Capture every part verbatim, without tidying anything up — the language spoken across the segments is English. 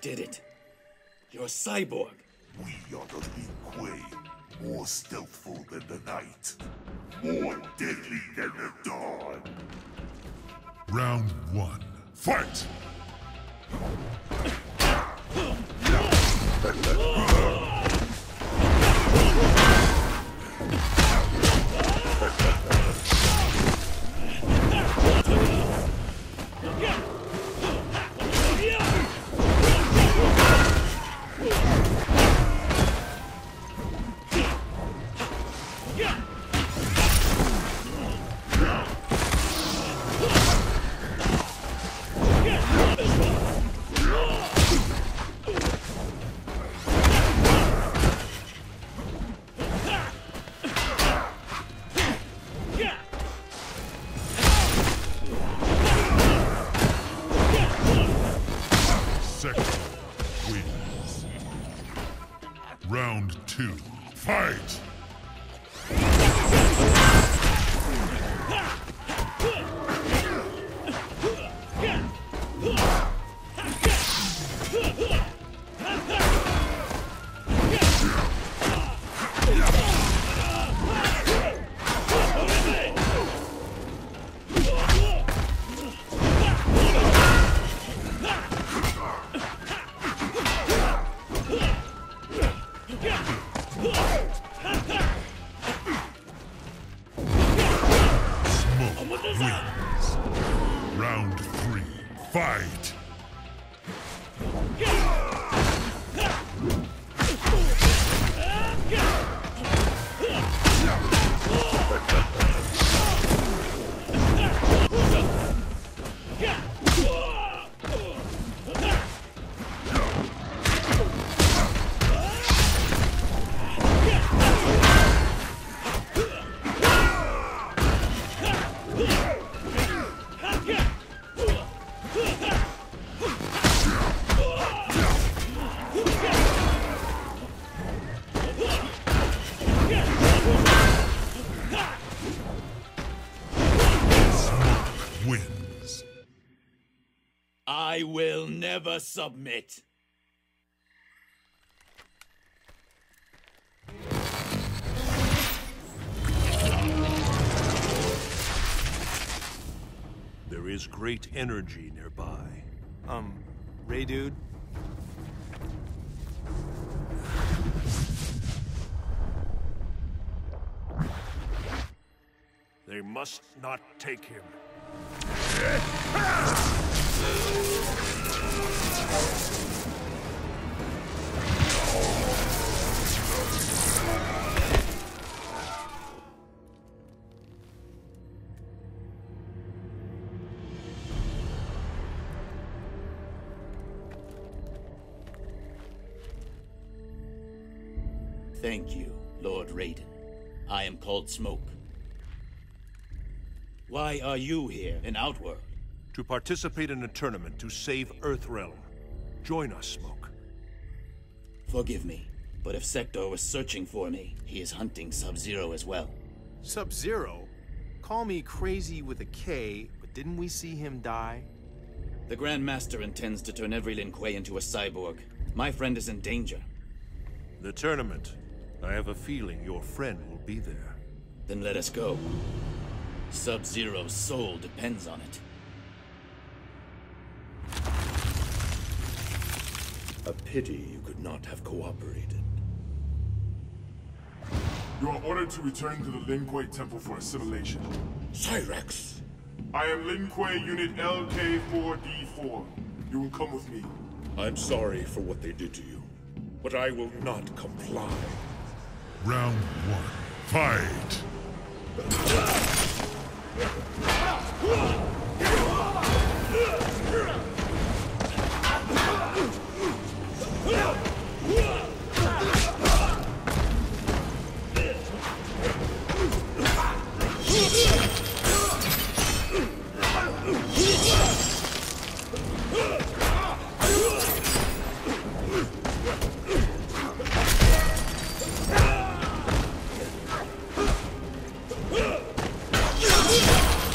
did it. You're a cyborg. We are the Lin Kuei, more stealthful than the night, more deadly than the dawn. Round one, fight! Round two, fight! Round three, fight! Wins. I will never submit. There is great energy nearby. Um, Ray dude? They must not take him. Thank you, Lord Raiden. I am called Smoke. Why are you here in Outworld? To participate in a tournament to save Earthrealm. Join us, Smoke. Forgive me, but if Sector was searching for me, he is hunting Sub-Zero as well. Sub-Zero? Call me crazy with a K, but didn't we see him die? The Grand Master intends to turn every Lin Kuei into a cyborg. My friend is in danger. The tournament. I have a feeling your friend will be there. Then let us go. Sub-Zero's soul depends on it. A pity you could not have cooperated. You are ordered to return to the Lin Kuei Temple for assimilation. Cyrex! I am Lin Kuei Unit L K four D four. You will come with me. I'm sorry for what they did to you, but I will not comply. Round one, fight! Yeah!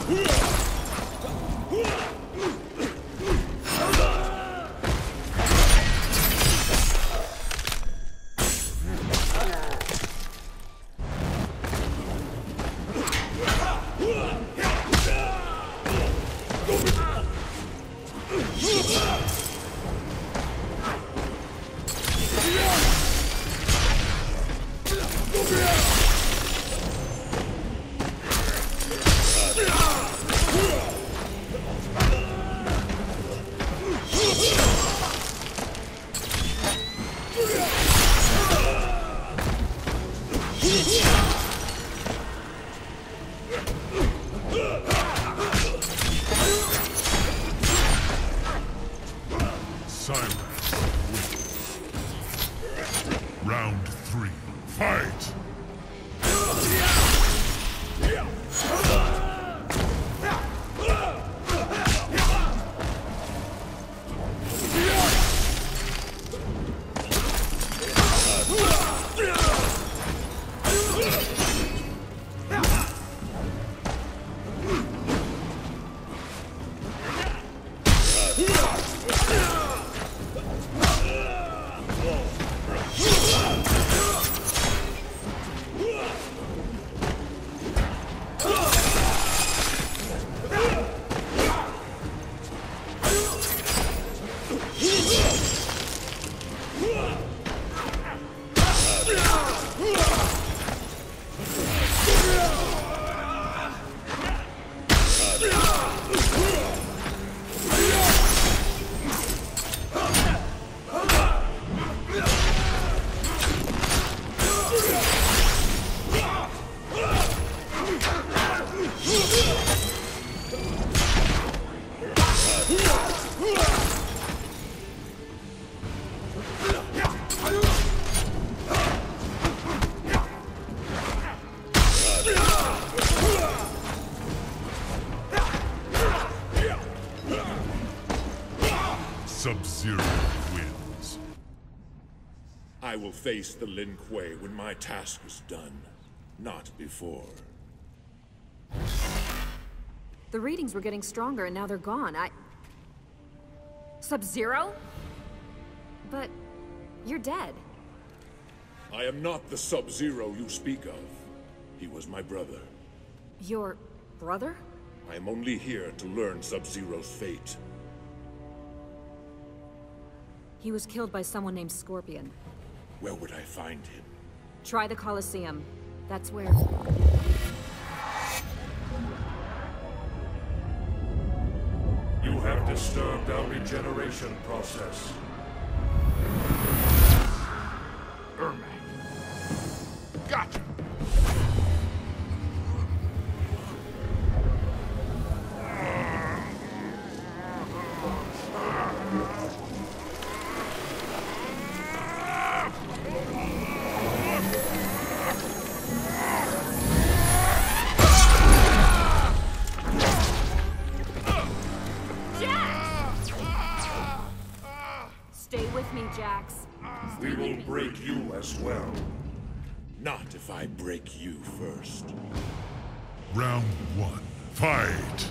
Round three, fight! Sub-Zero wins. I will face the Lin Kuei when my task is done, not before. The readings were getting stronger and now they're gone. I... Sub-Zero? But... you're dead. I am not the Sub-Zero you speak of. He was my brother. Your... brother? I am only here to learn Sub-Zero's fate. He was killed by someone named Scorpion. Where would I find him? Try the Colosseum. That's where... You have disturbed our regeneration process. Ermac. Gotcha! Stay with me, Jax. We will break you as well. Not if I break you first. Round one, fight!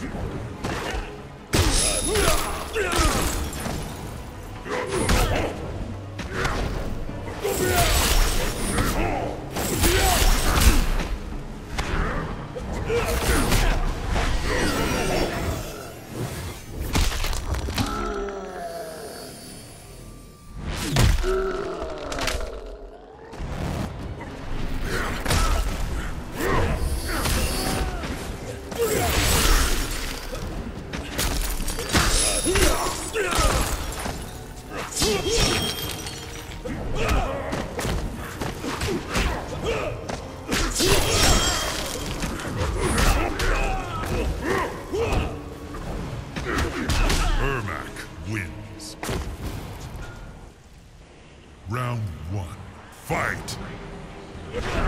Round one. Fight!